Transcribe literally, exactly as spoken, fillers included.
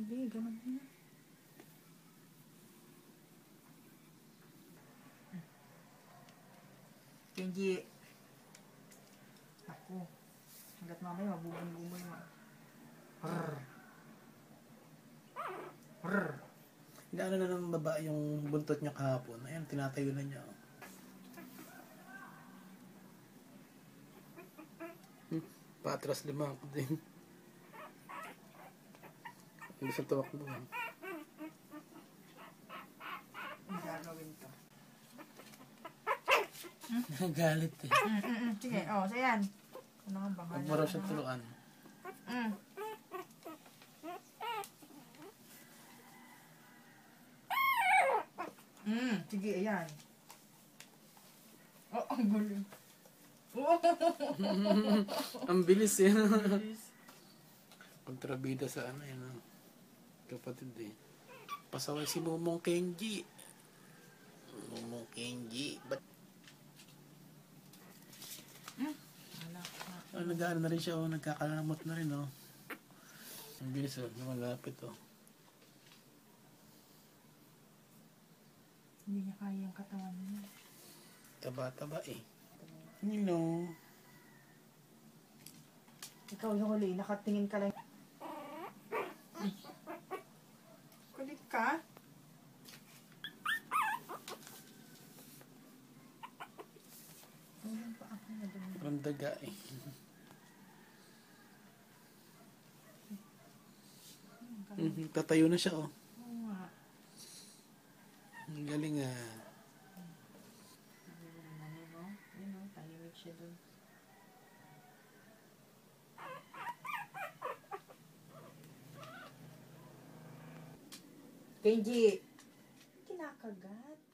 Hindi, ganun na. Kenji. Ako. Hanggat mamaya, mabubong-bumay mo. Rrrr. Rrrr. Inaano na ng babae yung buntot niya kahapon. Ayan, tinatayo na niya. Hmm, patras lima ako din. Hindi sa tuwak mo. Ang gagawin to. Galit eh. Mm, mm, mm. Sige, o, oh, so yan. Ano nga ba? Huwag mo raw siya turuan. Mm. Mm, sige, ayan. Oh, ang gulo. Oh. Ang bilis eh. Bilis. Kontrabida sa ano yun. Ano. Kapatid eh. Pasaway si Momong Kenji. Momong Kenji. Ba't? Hmm? Wala. Oh, nag-ano na rin siya. Oh, nagkakalamot na rin. Oh. Ang bilis oh. Malapit oh. Hindi niya kaya yung katawan niya. Taba-taba eh. You know. Ikaw yung huli. Nakatingin ka lang. Kulit ka? Ayun pa ako na doon. Ang daga eh. Mm-hmm. Tatayo na siya oh. Oo nga. Ang galing ah. Ayun o, tahimik siya doon. Kenji! Kinakagat.